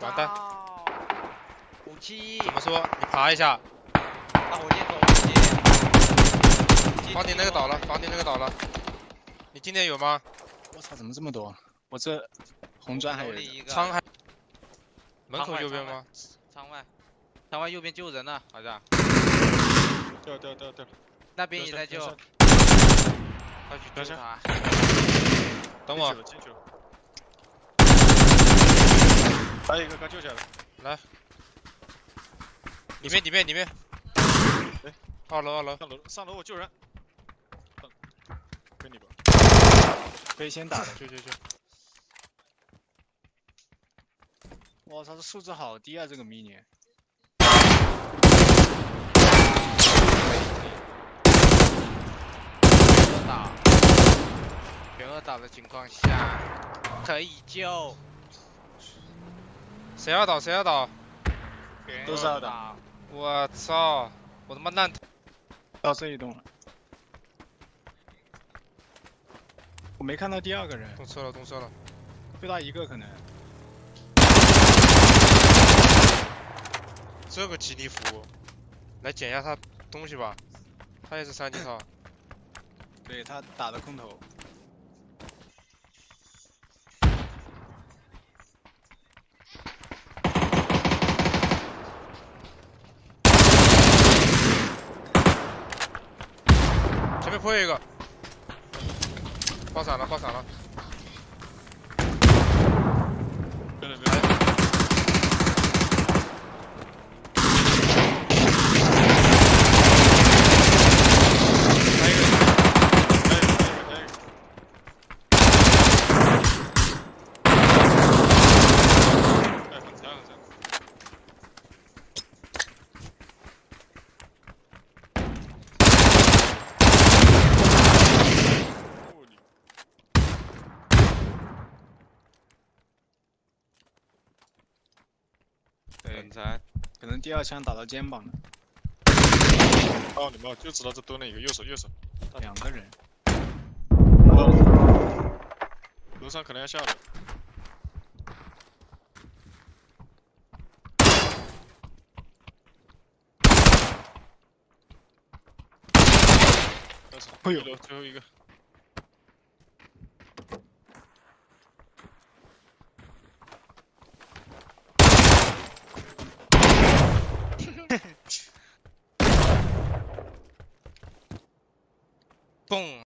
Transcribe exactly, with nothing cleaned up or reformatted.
完蛋！ 武器怎么说？你爬一下。 大火箭走火箭。 房顶那个倒了，房顶那个倒了。你今天有吗？ 我操，怎么这么多？我这红砖还有一个。 仓还。门口右边吗？ 窗外，窗外右边救人呢，好像。 掉掉掉掉。 那边也在救。要去救他。 等我。 进去了。还有一个刚救下来。 来。里面里面里面。 哎， 二楼二楼。 上楼上楼我救人。给你吧。 可以先打的。 救救救！ 我操，这素质好低啊！这个迷你。 二倒，全二倒的情况下可以救。 谁要倒谁要倒？ 都是二倒。 我操！我他妈烂。 到这一栋了。我没看到第二个人。 动车了动车了。 就他一个可能。 这个吉利服，来捡一下他东西吧。他也是三级套。 对他打的空投。 前面破一个。爆闪了爆闪了。 别了别了。 很残， 可能第二枪打到肩膀了。 哦，你们就知道这蹲了一个右手右手。 两个人。 楼上可能要下的。 哎呦， 最后一个。 蹦。